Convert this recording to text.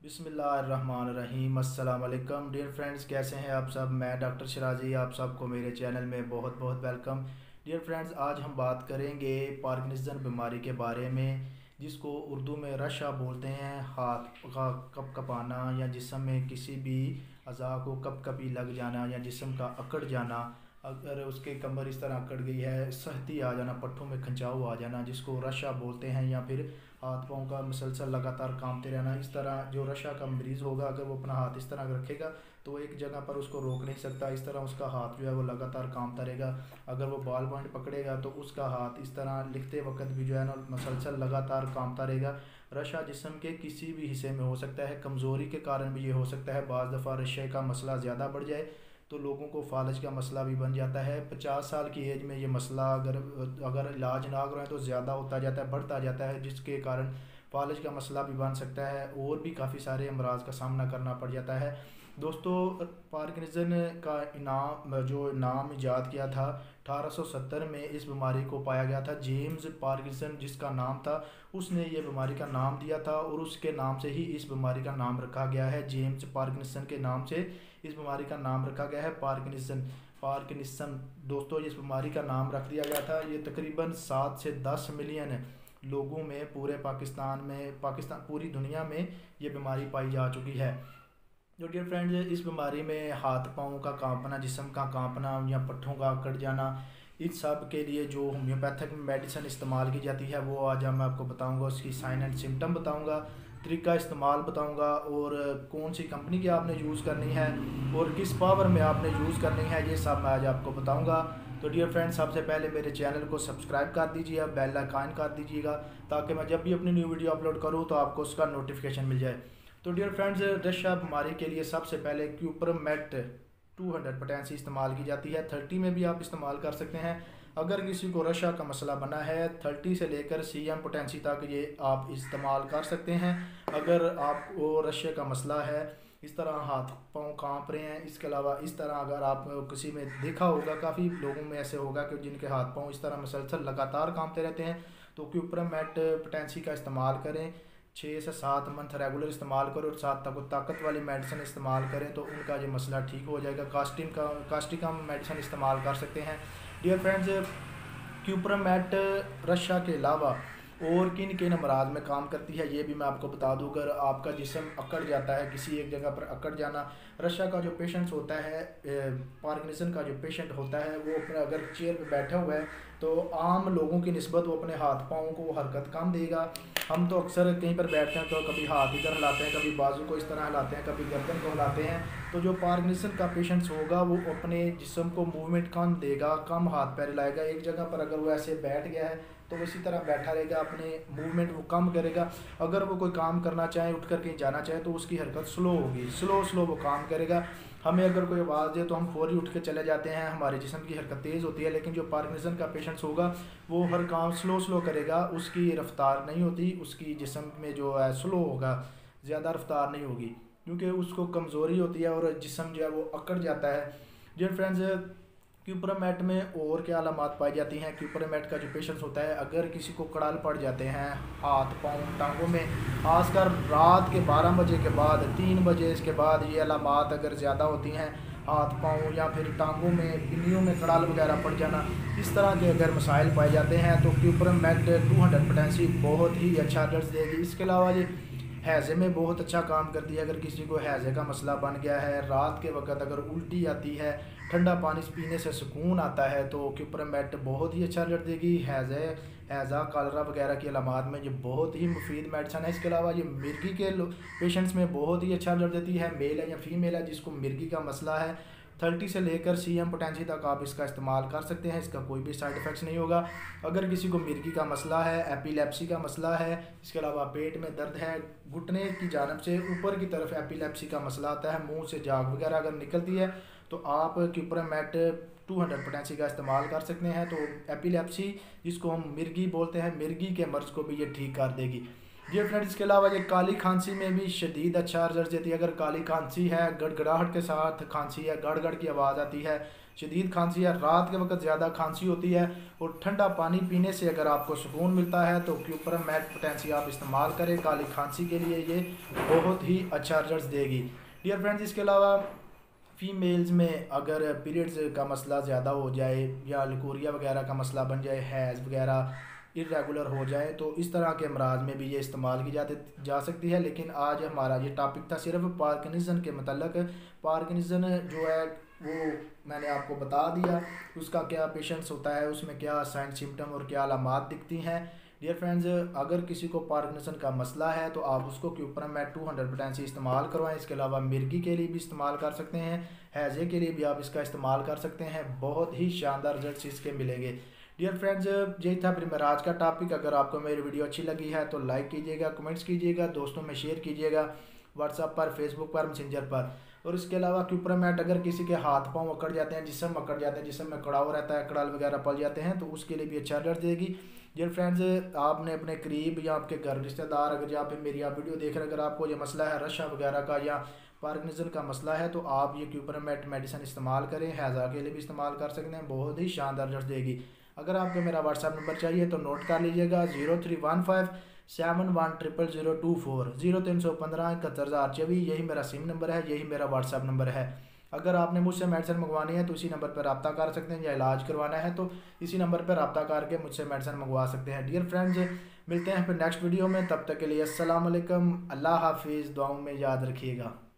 बिस्मिल्लाहिर्रहमानिर्रहीम। अस्सलाम वालेकुम डियर फ्रेंड्स, कैसे हैं आप सब। मैं डॉक्टर शराजी आप सबको मेरे चैनल में बहुत बहुत वेलकम। डियर फ्रेंड्स, आज हम बात करेंगे पार्किंसन बीमारी के बारे में, जिसको उर्दू में रशा बोलते हैं। हाथ का कपकपाना या जिस्म में किसी भी अज़ा को कपकपी लग जाना या जिस्म का अकड़ जाना, अगर उसके कमर इस तरह अकड़ गई है, सहती आ जाना, पट्टों में खंचाव आ जाना, जिसको रशा बोलते हैं। या फिर हाथ पाँव का मुसलसल लगातार कांपते रहना। इस तरह जो रशा का मरीज़ होगा, अगर वो अपना हाथ इस तरह रखेगा तो वो एक जगह पर उसको रोक नहीं सकता। इस तरह उसका हाथ जो है वो लगातार कांपता रहेगा। अगर वो बॉल पॉइंट पकड़ेगा तो उसका हाथ इस तरह लिखते वक्त भी जो है ना मुसलसल लगातार कांपता रहेगा। रशा जिस्म के किसी भी हिस्से में हो सकता है। कमज़ोरी के कारण भी ये हो सकता है। बाज़ दफ़ा रशे का मसला ज़्यादा बढ़ जाए तो लोगों को फालज का मसला भी बन जाता है। 50 साल की एज में ये मसला अगर अगर इलाज ना कराएं तो ज़्यादा होता जाता है, बढ़ता जाता है, जिसके कारण फालज का मसला भी बन सकता है और भी काफ़ी सारे अमराज का सामना करना पड़ जाता है। दोस्तों, पार्किंसन का जो नाम ईजाद किया था 1870 में, इस बीमारी को पाया गया था। जेम्स पार्किंसन जिसका नाम था, उसने ये बीमारी का नाम दिया था और उसके नाम से ही इस बीमारी का नाम रखा गया है। जेम्स पार्किंसन के नाम से इस बीमारी का नाम रखा गया है पार्किंसन। दोस्तों, इस बीमारी का नाम रख दिया गया था। ये तकरीबन 7 से 10 मिलियन लोगों में पूरे पाकिस्तान पूरी दुनिया में ये बीमारी पाई जा चुकी है। जो डियर फ्रेंड्स, इस बीमारी में हाथ पाँव का कांपना, जिस्म का कांपना या पट्ठों का अकड़ जाना, इन सब के लिए जो होम्योपैथिक मेडिसिन इस्तेमाल की जाती है वो आज मैं आपको बताऊंगा। उसकी साइन एंड सिम्टम बताऊंगा, तरीका इस्तेमाल बताऊंगा और कौन सी कंपनी की आपने यूज़ करनी है और किस पावर में आपने यूज़ करनी है, ये सब मैं आज आपको बताऊंगा। तो डियर फ्रेंड्स, सबसे पहले मेरे चैनल को सब्सक्राइब कर दीजिए, बेल आइकन कर दीजिएगा, ताकि मैं जब भी अपनी न्यू वीडियो अपलोड करूँ तो आपको उसका नोटिफिकेशन मिल जाए। तो डियर फ्रेंड्स, रशा बीमारी के लिए सबसे पहले क्यूपरमेट 200 पोटेंसी इस्तेमाल की जाती है। 30 में भी आप इस्तेमाल कर सकते हैं। अगर किसी को रशा का मसला बना है 30 से लेकर CM पोटेंसी तक ये आप इस्तेमाल कर सकते हैं। अगर आपको रशे का मसला है, इस तरह हाथ पाँव कांप रहे हैं, इसके अलावा इस तरह अगर आप किसी में देखा होगा, काफ़ी लोगों में ऐसे होगा कि जिनके हाथ पाँव इस तरह मुसलसल लगातार कांपते रहते हैं, तो क्यूपरमेट पोटेंसी का इस्तेमाल करें। 6 से 7 मंथ रेगुलर इस्तेमाल करो और साथ तक ताकत वाली मेडिसिन इस्तेमाल करें तो उनका ये मसला ठीक हो जाएगा। कास्टिकम मेडिसिन इस्तेमाल कर सकते हैं। डियर फ्रेंड्स, क्यूपरमेट रशा के अलावा और किन किन अमराज में काम करती है ये भी मैं आपको बता दूँ। अगर आपका जिस्म अकड़ जाता है, किसी एक जगह पर अकड़ जाना, रशा का जो पेशेंट होता है, पार्किंसन का जो पेशेंट होता है, वो अपने अगर चेयर पे बैठा हुआ है तो आम लोगों की निस्बत वो अपने हाथ पाँव को हरकत कम देगा। हम तो अक्सर कहीं पर बैठते हैं तो कभी हाथ इधर हिलाते हैं, कभी बाजू को इस तरह हिलाते हैं, कभी गर्दन को हिलाते हैं। तो जो पार्किंसन का पेशेंट्स होगा वो अपने जिस्म को मूवमेंट कम देगा, कम हाथ पैर हिलाएगा। एक जगह पर अगर वो ऐसे बैठ गया है तो वो इसी तरह बैठा रहेगा, अपने मूवमेंट वो कम करेगा। अगर वो कोई काम करना चाहे, उठ कर कहीं जाना चाहे, तो उसकी हरकत स्लो होगी, स्लो वो काम करेगा। हमें अगर कोई आवाज़ दे तो हम फौरी उठ के चले जाते हैं, हमारे जिस्म की हरकत तेज़ होती है। लेकिन जो पार्किंसन का पेशेंट्स होगा वो हर काम स्लो करेगा, उसकी रफ्तार नहीं होती, उसकी जिस्म में जो है स्लो होगा, ज़्यादा रफ्तार नहीं होगी, क्योंकि उसको कमज़ोरी होती है और जिस्म जो है वो अकड़ जाता है। डियर फ्रेंड्स, क्यूपरमेट में और क्या अलामात पाई जाती हैं। क्यूपरमेट का जो पेशेंट्स होता है, अगर किसी को कड़ाल पड़ जाते हैं हाथ पाँव टांगों में, खासकर रात के 12 बजे के बाद, 3 बजे इसके बाद ये अलामात अगर ज़्यादा होती हैं, हाथ पाँव या फिर टांगों में, पिन्नियों में कड़ाल वगैरह पड़ जाना, इस तरह के अगर मसाइल पाए जाते हैं तो क्यूपरमेट 200 पोटेंसी बहुत ही अच्छा रिजल्ट देगी। इसके अलावा ये हैज़े में बहुत अच्छा काम करती है। अगर किसी को हैज़े का मसला बन गया है, रात के वक्त अगर उल्टी आती है, ठंडा पानी पीने से सुकून आता है, तो क्यूपरमेट बहुत ही अच्छा रिजल्ट देगी। हैज़ा कालरा वगैरह की अलामात में ये बहुत ही मुफीद मेडिसन है। इसके अलावा ये मिर्गी के पेशेंट्स में बहुत ही अच्छा रिजल्ट देती है। मेल है या फीमेल है, जिसको मिर्गी का मसला है, 30 से लेकर CM पोटेंसी तक आप इसका इस्तेमाल कर सकते हैं। इसका कोई भी साइड इफ़ेक्ट्स नहीं होगा। अगर किसी को मिर्गी का मसला है, एपिलेप्सी का मसला है, इसके अलावा पेट में दर्द है, घुटने की जानब से ऊपर की तरफ एपिलेप्सी का मसला आता है, मुंह से जाग वगैरह अगर निकलती है, तो आप क्यूपरमेट 200 पोटेंसी का इस्तेमाल कर सकते हैं। तो एपिलेप्सी, जिसको हम मिर्गी बोलते हैं, मिर्गी के मर्ज़ को भी ये ठीक कर देगी। डियर फ्रेंड्स, इसके अलावा ये काली खांसी में भी शदीद अच्छा रिजल्ट देती है। अगर काली खांसी है, गड़गड़ाहट के साथ खांसी है, गड़ की आवाज़ आती है, शदीद खांसी है, रात के वक्त ज़्यादा खांसी होती है और ठंडा पानी पीने से अगर आपको सुकून मिलता है तो क्यूपरम मैट पोटेंसी आप इस्तेमाल करें। काली खांसी के लिए ये बहुत ही अच्छा रिजल्ट देगी डियर फ्रेंड्स। इसके अलावा फीमेल्स में अगर पीरियड्स का मसला ज़्यादा हो जाए या लिकोरिया वगैरह का मसला बन जाए, हैज़ वगैरह इरेगुलर हो जाए, तो इस तरह के अमराज में भी ये इस्तेमाल की जा सकती है। लेकिन आज हमारा ये टॉपिक था सिर्फ पार्किंसन के मतलब। पार्किंसन जो है वो मैंने आपको बता दिया, उसका क्या पेशेंट्स होता है, उसमें क्या साइन सिम्टम और क्या अलामात दिखती हैं। डियर फ्रेंड्स, अगर किसी को पार्किंसन का मसला है तो आप उसको क्यूपरम मैट 200 पोटेंसी इस्तेमाल करवाएं। इसके अलावा मिर्गी के लिए भी इस्तेमाल कर सकते हैं, हैज़े के लिए भी आप इसका इस्तेमाल कर सकते हैं। बहुत ही शानदार रिजल्ट इसके मिलेंगे। डियर फ्रेंड्स, यही था फिर मेरा आज का टॉपिक। अगर आपको मेरी वीडियो अच्छी लगी है तो लाइक कीजिएगा, कमेंट्स कीजिएगा, दोस्तों में शेयर कीजिएगा, व्हाट्सएप पर, फेसबुक पर, मैसेंजर पर। और इसके अलावा क्यूपरम मैट अगर किसी के हाथ पाँव अकड़ जाते हैं, जिस्म अकड़ जाते हैं, जिस्म में कड़ाव रहता है, कड़ाल वगैरह पल जाते हैं, तो उसके लिए भी अच्छा रिजल्ट देगी। डियर फ्रेंड्स, आपने अपने करीब या आपके घर रिश्तेदार अगर या फिर मेरी आप वीडियो देख रहे हैं, अगर आपको ये मसला है रशा वगैरह का या पार्किंसन का मसला है, तो आप ये क्यूपरम मैट मेडिसिन इस्तेमाल करें। हैज़ा के लिए भी इस्तेमाल कर सकते हैं, बहुत ही शानदार रिजल्ट देगी। अगर आपको मेरा व्हाट्सएप नंबर चाहिए तो नोट कर लीजिएगा 0315710024 03157124। यही मेरा सिम नंबर है, यही मेरा व्हाट्सएप नंबर है। अगर आपने मुझसे मेडिसिन मंगवानी है तो इसी नंबर पर रब्ता कर सकते हैं, या इलाज करवाना है तो इसी नंबर पर रब्ता करके मुझसे मेडिसिन मंगवा सकते हैं। डियर फ्रेंड्स, मिलते हैं फिर नेक्स्ट वीडियो में, तब तक के लिए अस्सलाम वालेकुम, अल्लाह हाफिज़, दुआओं में याद रखिएगा।